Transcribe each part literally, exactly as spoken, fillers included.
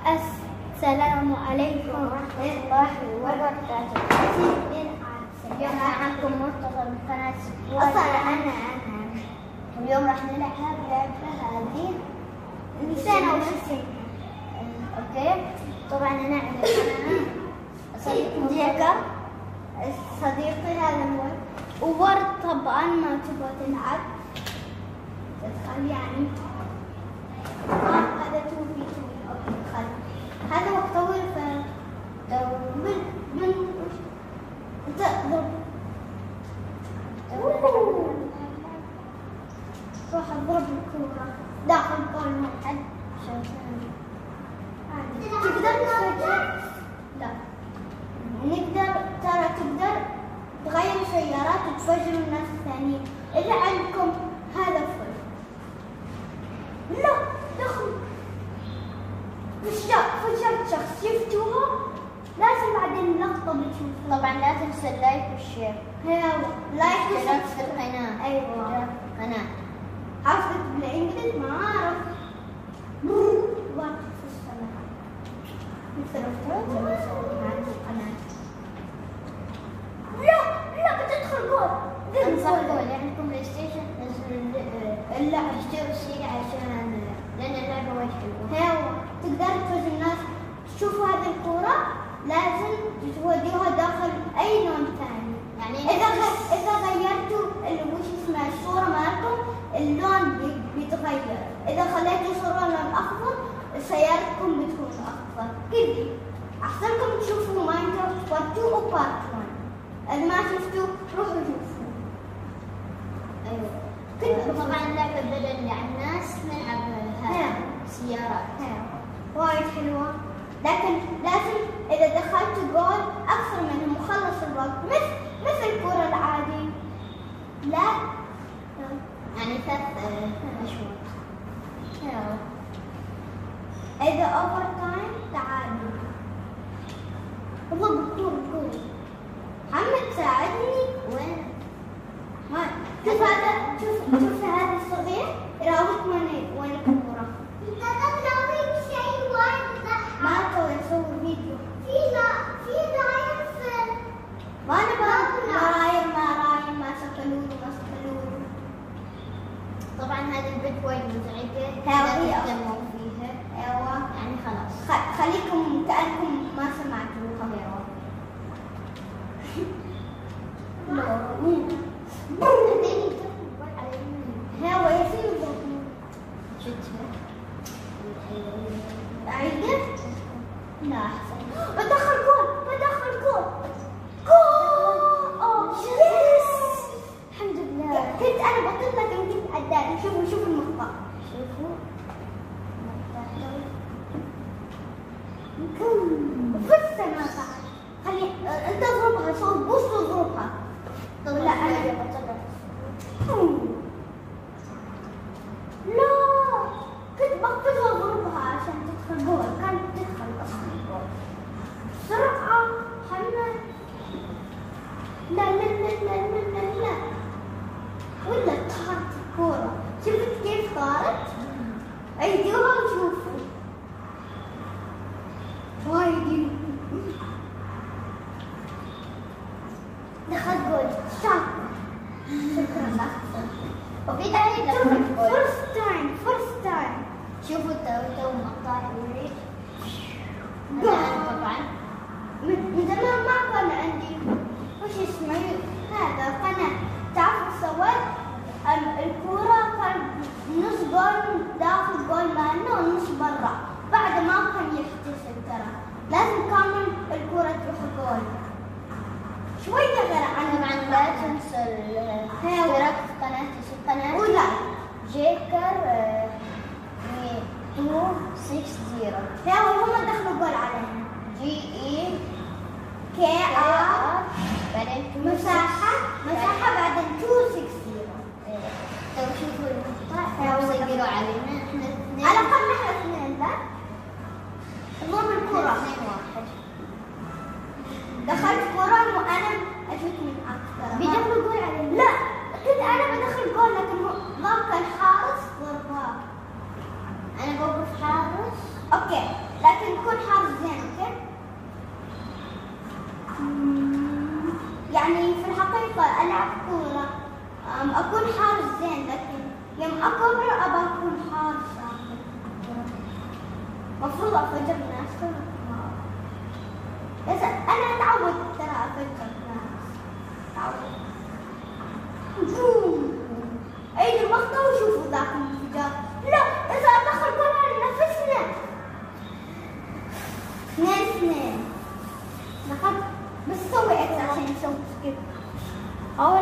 السلام عليكم ورحمة الله وبركاته. اليوم معكم مرتضى من قناة أصلا أنا أنا اليوم راح نلعب لعبة هذه نسينا وش اسمها. أوكي، طبعا أنا عندي صديق جيكر صديقي هذا هو، وورد طبعا ما تبغى تلعب تدخل يعني آه هذا تو في تو. أوكي خل هذا وقت طويل ف من من تقدر روح اضرب الكورة داخل جول واحد عشان تقدر تفجر. لا نقدر ترى تقدر تغير سيارات وتفجر الناس الثانيين. إذا عندكم هذا فل لا دخل فجرت فجرت شخص شفتوها لازم بعدين اللقطة بتشوفها. طبعا لا تنسى اللايك والشير. ايوه لايك واشتراك في القناة. ايوه قناة حافظت بالانجليزي ما اعرف واقف في السماء مثل افترض لما اسوي هذه القناة. لا لا بتدخل جول انصح جول يعني عندكم بلاي ستيشن نزلوا اللعبة اشتروا السيرة عشان لأن اللعبة وايد حلوة. ايوه تقدر تفوز الناس. شوفوا هذه الكورة لازم توديوها داخل اي لون ثاني. يعني اذا غ... اذا غيرتوا وش اسمه الصورة مالكم اللون بي... بيتغير. اذا خليتوا صورة لون اخضر سيارتكم بتكون اخضر كذي. احسنكم تشوفوا ماينكرافت بارت تو و بارت ون. اذا ما شفتوا روحوا شوفوا. ايوه كذا. طبعا اللعبة بدل يعني الناس نلعب هذا سيارات. وايد حلوة، لكن لازم إذا دخلت جول أكثر منهم وخلص الوقت مثل مثل الكرة العادي. لا يعني ثلاث أشواط. إذا أوفر تايم تعادل. والله بالكورة بالكورة محمد ساعدني. وين؟ ما شوف هذا شوف شوف هذا الصغير يراوغ وين وين الكورة. ما تو يسوي فيديو. في لا في لايف ما نبغى مرايم مرايم ما سكلون ما سكلون. طبعا هذه البنت وايد مزعجة. هاوية تتكلموا فيها. ايوه يعني خلاص خ... خليكم كأنكم ما سمعتوها. هو يصير شتها عيدة؟ لا أحسن. بدخل جول بدخل جول جول. أوه يس الحمد لله. كنت أنا بطلت لك يمكن أداني. شوفوا شوفوا المقطع. شوفوا في السماء بعد. خلي أنت اضربها صوت بص اضربها. لا أنا بطلع. لا كنت بقفز واضربها عشان تدخل جول. كانت تدخل اصلا جول. بسرعة محمد. لا لا لا لا لا لا لا ولا طارت الكورة. شفت كيف طارت؟ عيدوها وشوفوا. وايد دخل جول. شاطر شكرا لك. وفي داعي لك فرست تايم فرست تايم. شوفوا تو تو مقطع يوريك. طبعا من زمان ما كان عندي وش اسمه هذا قناة. تعرفوا سويت الكورة كان نص جول داخل جول مالنا ونص برا. بعد ما كان يحتسب ترى لازم كامل الكورة تروح جول. شوية غير عن طبعا لا تنسى الاشتراك في قناتي في قناة ولا جيكر اثنين ستين. هو هم دخلوا جول علينا. جي اي كي ار بعدين مساحة مساحة بعدين مئتين وستين. تو شوفوا المقطع وسجلوا علينا احنا اثنين. على الأقل نحن اثنين. لا ضرب الكرة. اثنين واحد. دخلت كرة وأنا أجيت من أكثر. بيدخلوا جول علينا. لا كنت أنا بدخل جول لكن ضرب الحارس ضربها. انا بوقف حارس. أوكي لكن ابغى العب كورة اكون حارس زين، لكن يوم اكبر ابغى اكون حارس. المفروض افجر ناس، بس انا اتعود ترى افجر ناس، اتعود. نجوم عيد المقطع وشوفوا ذاك الانفجار. لا اذا ادخل جول نفسنا. اثنين اثنين دخلت، بس سوي اكس عشان نسوي سكيب. اول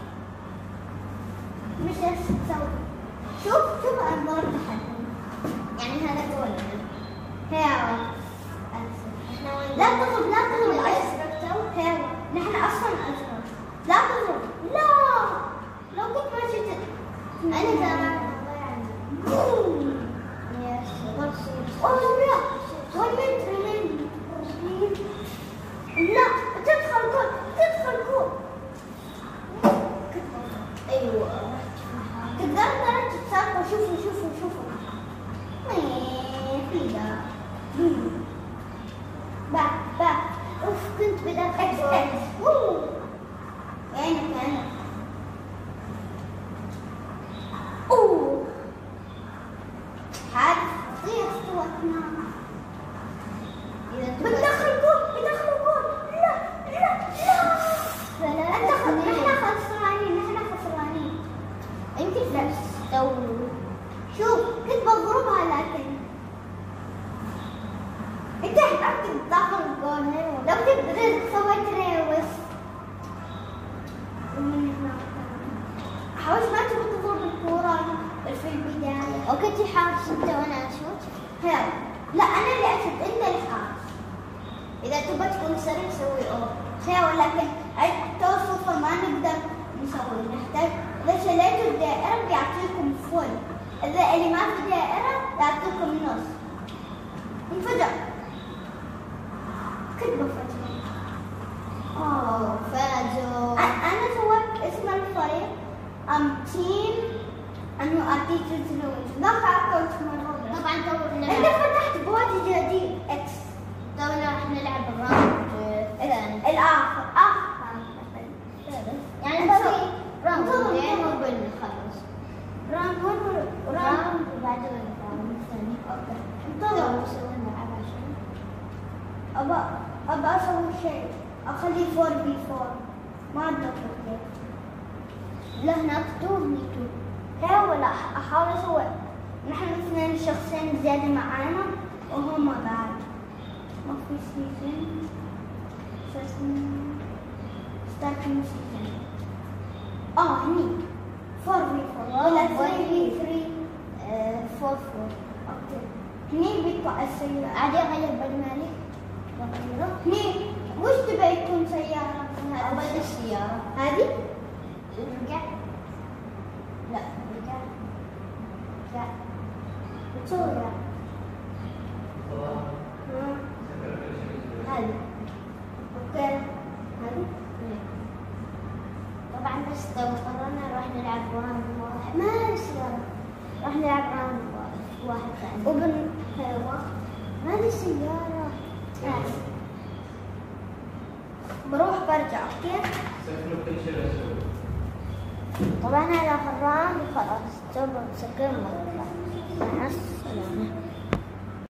مش ايش تسوي؟ شوف شوف انا ضربت حد، يعني هذا جول. هيا لا تضرب لا تضرب أشركتوا؟ هيا نحن اصلا اشرك. لا تضرب، لا لو كنت ما شفت أنا زمان بوم. اوه لا وين ترمين؟ لا تدخل جول تدخل جول. أيوة تقدر ترى تتسابقوا. شوفوا شوفوا شوفوا في ذا با با اوف كنت بدأت اكس اكس اوه عينك عينك اوه هذا خطير استوتنا. بتدخل جول بتدخل جول. لا لا لا ثلاثة نحن خسرانين نحن خسرانين. يمكن لا تستووا. شوف كنت بضربها لكن انت حبيت تدخل الجول. لو كنت سويت ريوس ومن هنا حاولت ما تبي تضرب الكورة في البداية. وكنت حارس أنت وأنا أشوت. هلا لا انا اللي اشوت انت الحارس. إذا تبغى تكون سريع سوي أو. هي ولكن توصف ما نقدر نسوي، نحتاج اذا شليتوا الدائرة بيعطيكم فل، اذا اللي ما في دائرة يعطيكم نص. انفجر كنت بفجر. أوه فازوا. انا سويت اسم الفريق ام تيم انه ارتيتيود لوينز. ذاك اكونت مرة طبعا تونا انت فتحت بوادي جديد اكس. تونا راح نلعب الراوند الثاني. الاخر اخر يعني باقي راوندين وقبل نخلص. راوند ون راوند وبعدين الراوند الثاني. اوكي تو انتظر. نسوي نلعب عشان. ابى ابى اسوي شيء اخليه فور بي فور ما ادري كيف. لا هناك تو هني تو. حاول احاول اسوي نحن اثنين شخصين زيادة معانا وهم بعد ما في سيزن سيزن ستارتنج سيزن. اه هني فور بي فور ولا ثري بي ثري فور فور. اوكي. هني بيطلع السيارة عادي أغير بالمالي. هني وش تبي يكون سيارة؟ أبغى السيارة. هذه؟ رجع. لا رجع. رجع. بتصور هذه. اوكي هذه؟ طبعا بس لو قررنا راح نلعب راوند واحد. ما سيارة. راح نلعب راوند واحد ثاني. وبن حلوة ما لي سيارة. ماشي. بروح برجع اوكي؟ طبعا هذا راوند وخلاص. تبغى تسكر مرة. مع السلامة.